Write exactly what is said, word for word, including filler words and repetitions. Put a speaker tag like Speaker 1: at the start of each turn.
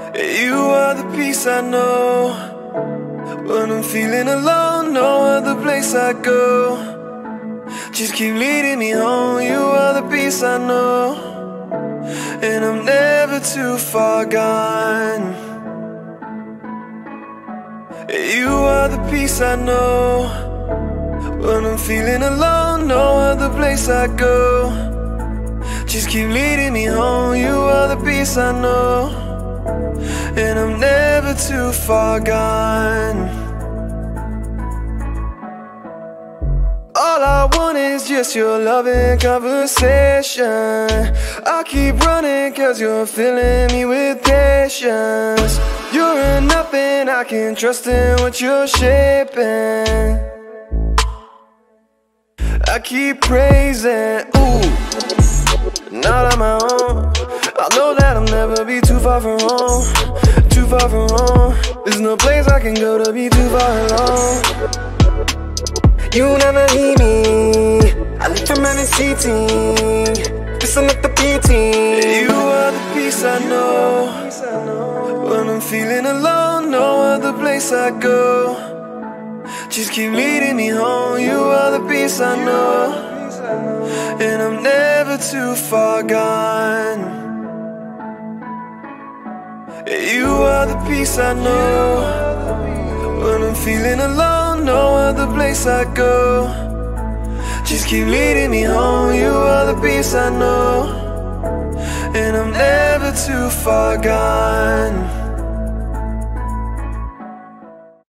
Speaker 1: You are the peace I know. When I'm feeling alone, no other place I go. Just keep leading me home. You are the peace I know, and I'm never too far gone. You are the peace I know. When I'm feeling alone, no other place I go. Just keep leading me home. You are the peace I know, and I'm never too far gone. All I want is just your loving conversation. I'll keep running cause you're filling me with patience. You're nothing I can trust in what you're shaping. I keep praising, ooh, not on my own. I know that I'll never be too far from home. Too far from home. There's no place I can go to be too far alone. You never leave me. I live from any seating. Listen at the beating. You are the peace I know. When I'm feeling alone, no other place I go. Just keep leading me home. You are the peace I know, and I'm never too far gone. You are the peace I know. When I'm feeling alone, no other place I go. Just keep leading me home. You are the peace I know, and I'm never too far gone.